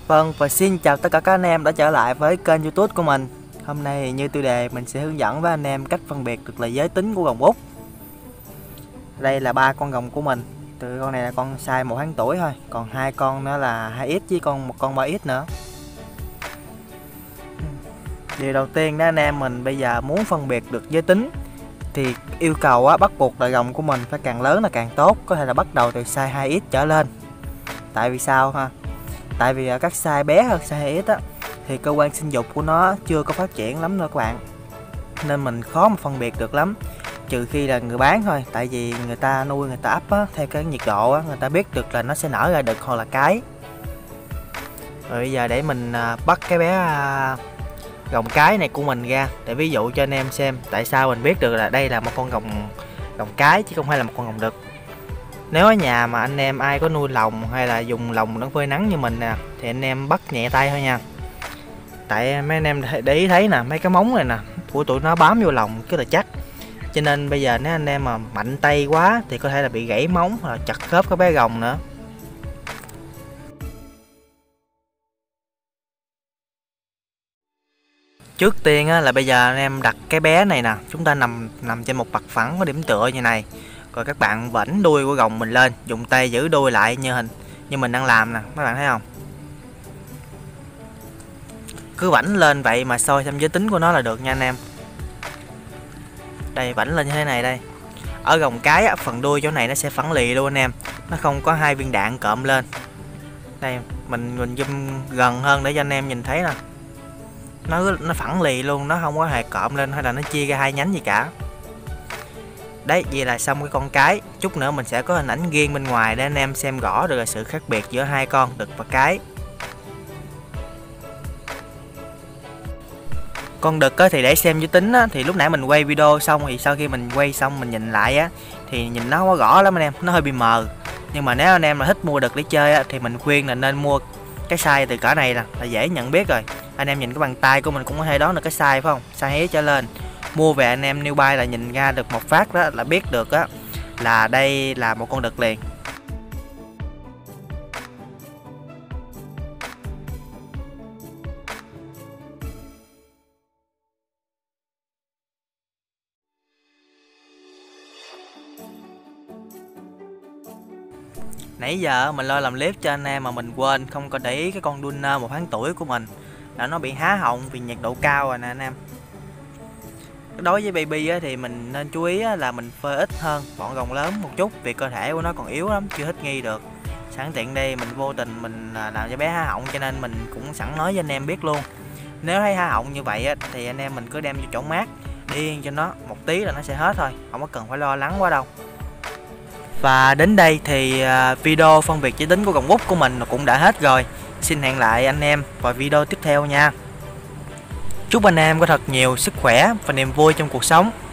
Vâng, và xin chào tất cả các anh em đã trở lại với kênh YouTube của mình. Hôm nay thì như tiêu đề mình sẽ hướng dẫn với anh em cách phân biệt được là giới tính của rồng Úc. Đây là 3 con rồng của mình. Từ con này là con size 1 tháng tuổi thôi, còn 2 con nữa là 2X với một con 3X nữa. Điều đầu tiên đó anh em mình bây giờ muốn phân biệt được giới tính thì yêu cầu bắt buộc là rồng của mình phải càng lớn là càng tốt, có thể là bắt đầu từ size 2X trở lên. Tại vì sao ha? Tại vì các size bé hơn size 2X á thì cơ quan sinh dục của nó chưa có phát triển lắm nữa các bạn, nên mình khó mà phân biệt được lắm, trừ khi là người bán thôi. Tại vì người ta nuôi, người ta ấp á, theo cái nhiệt độ á, người ta biết được là nó sẽ nở ra đực hoặc là cái. Rồi bây giờ để mình bắt cái bé rồng cái này của mình ra để ví dụ cho anh em xem tại sao mình biết được là đây là một con rồng cái chứ không phải là một con rồng đực. Nếu ở nhà mà anh em ai có nuôi lồng hay là dùng lồng đang phơi nắng như mình nè thì anh em bắt nhẹ tay thôi nha. Tại mấy anh em để ý thấy nè, mấy cái móng này nè của tụi nó bám vô lồng rất là chắc, cho nên bây giờ nếu anh em mà mạnh tay quá thì có thể là bị gãy móng hoặc là chặt khớp cái bé rồng nữa. Trước tiên á, là bây giờ anh em đặt cái bé này nè, chúng ta nằm trên một mặt phẳng có điểm tựa như này, rồi các bạn vẫy đuôi của rồng mình lên, dùng tay giữ đuôi lại như mình đang làm nè, các bạn thấy không? Cứ vẫy lên vậy mà soi xem giới tính của nó là được nha anh em. Đây, vẫy lên như thế này đây. Ở rồng cái á, phần đuôi chỗ này nó sẽ phẳng lì luôn anh em, nó không có hai viên đạn cộm lên. Đây mình zoom gần hơn để cho anh em nhìn thấy nè, nó phẳng lì luôn, nó không có hề cộm lên hay là nó chia ra hai nhánh gì cả. Đấy, vậy là xong cái con cái. Chút nữa mình sẽ có hình ảnh riêng bên ngoài để anh em xem rõ được là sự khác biệt giữa hai con đực và cái. Con đực thì để xem giới tính thì lúc nãy mình quay video xong thì sau khi mình quay xong mình nhìn lại á thì nhìn nó không có rõ lắm anh em, nó hơi bị mờ. Nhưng mà nếu anh em mà thích mua đực để chơi thì mình khuyên là nên mua cái size từ cỡ này nè, là dễ nhận biết rồi. Anh em nhìn cái bàn tay của mình cũng có thể đoán được cái size phải không? Size 2X trở lên. Mua về anh em newbie là nhìn ra được một phát đó là biết được á là đây là một con đực liền. Nãy giờ mình lo làm clip cho anh em mà mình quên không có để ý cái con Duna 1 tháng tuổi của mình là nó bị há họng vì nhiệt độ cao rồi nè anh em. Đối với baby thì mình nên chú ý là mình phơi ít hơn bọn rồng lớn một chút vì cơ thể của nó còn yếu lắm, chưa thích nghi được. Sẵn tiện đây mình vô tình mình làm cho bé há họng cho nên mình cũng sẵn nói với anh em biết luôn. Nếu thấy há họng như vậy thì anh em mình cứ đem vô chỗ mát để yên cho nó một tí là nó sẽ hết thôi, không có cần phải lo lắng quá đâu. Và đến đây thì video phân biệt giới tính của rồng Úc của mình cũng đã hết rồi. Xin hẹn lại anh em vào video tiếp theo nha. Chúc anh em có thật nhiều sức khỏe và niềm vui trong cuộc sống.